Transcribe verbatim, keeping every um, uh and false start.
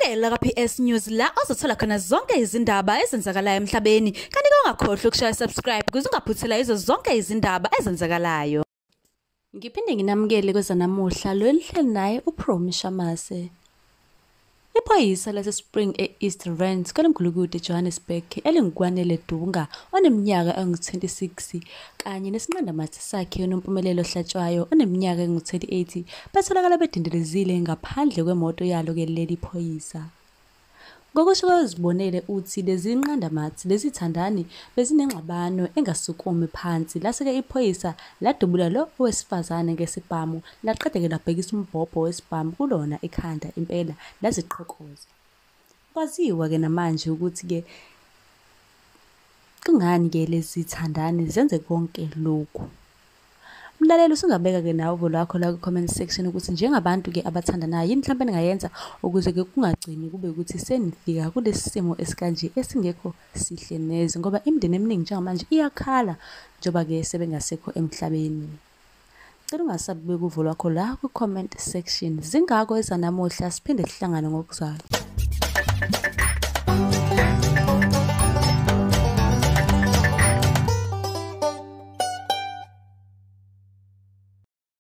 Vukela ka P S News la ozothola khona zonke izindaba ezenzakalayo emhlabeni kanti ungakhohlwa ukushaya subscribe ukuze ungaphuthela izo zonke izindaba ezenzakalayo. Ngiphinde nginamukele kwezanamuhla lo elihleli naye uPromi Shamase. Iphoyisa lase-Spring e-East Rand kwelengulukude eJohannesburg elingukwanele Dunga oneminyaka engu-twenty-six kanye nesinqandamathi sakhe onompumelelo ohlatshwayo oneminyaka engu-thirty-eight batholakala bedindelezile ngaphandle kwemoto yalo ke leli phoyisa. Ngokusho kwezibonele uthi lezi nqandamathi lezithandani bezinenxabano engasukumi phansi lase-ke iphoyisa ladubula lo owesifazane ngesibhamu laqeda-ke labhekisa umbhobho wesibhamu kulona ekhanda impela laziqhokoza. Kwaziwa-ke namanje ukuthi-ke kungani-ke lezi thandani zenze konke lokhu. Mlaleli usungabeka-ke nawe uvo lwakho la ku-comment section ukuthi njengabantu-ke abathandanayo yini mhlawumbe ningayenza ukuze-ke kungagcini kube ukuthi senifika kulesi simo esikanje esingekho sihle neze ngoba imindeni eminingi njengamanje iyakhala njengoba-ke sebengasekho emhlabeni. Cela ungasabi ukubeka uvo lwakho la ku-comment section. Zingako ezanamuhla siphinde sihlangane ngokuzayo.